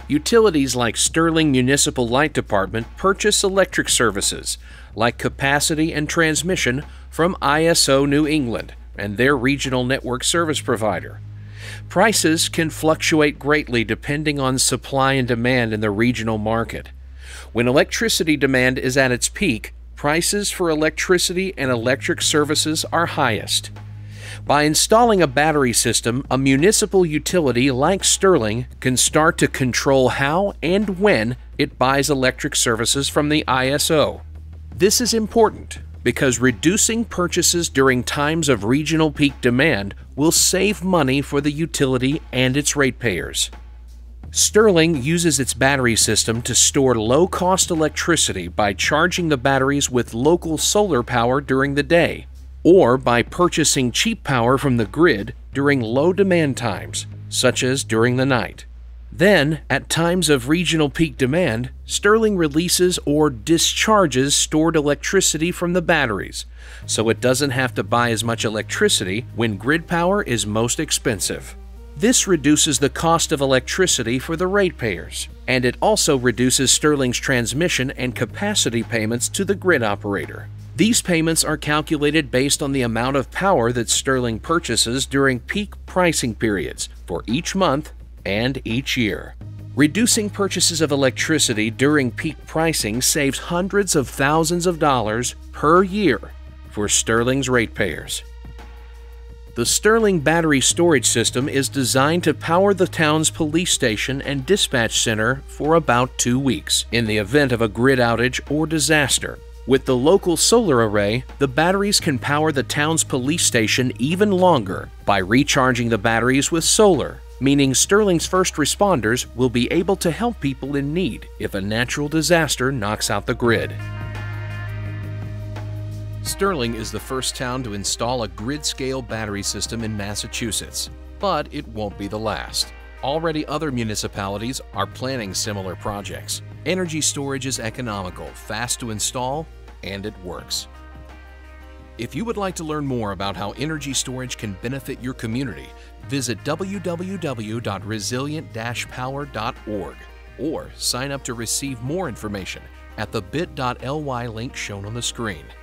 Utilities like Sterling Municipal Light Department purchase electric services like capacity and transmission from ISO New England and their regional network service provider. Prices can fluctuate greatly depending on supply and demand in the regional market. When electricity demand is at its peak, prices for electricity and electric services are highest. By installing a battery system, a municipal utility like Sterling can start to control how and when it buys electric services from the ISO. This is important because reducing purchases during times of regional peak demand will save money for the utility and its ratepayers. Sterling uses its battery system to store low-cost electricity by charging the batteries with local solar power during the day, or by purchasing cheap power from the grid during low demand times, such as during the night. Then, at times of regional peak demand, Sterling releases or discharges stored electricity from the batteries, so it doesn't have to buy as much electricity when grid power is most expensive. This reduces the cost of electricity for the ratepayers, and it also reduces Sterling's transmission and capacity payments to the grid operator. These payments are calculated based on the amount of power that Sterling purchases during peak pricing periods for each month and each year. Reducing purchases of electricity during peak pricing saves hundreds of thousands of dollars per year for Sterling's ratepayers. The Sterling battery storage system is designed to power the town's police station and dispatch center for about 2 weeks in the event of a grid outage or disaster. With the local solar array, the batteries can power the town's police station even longer by recharging the batteries with solar, meaning Sterling's first responders will be able to help people in need if a natural disaster knocks out the grid. Sterling is the first town to install a grid-scale battery system in Massachusetts, but it won't be the last. Already other municipalities are planning similar projects. Energy storage is economical, fast to install, and it works. If you would like to learn more about how energy storage can benefit your community, visit www.resilient-power.org or sign up to receive more information at the bit.ly link shown on the screen.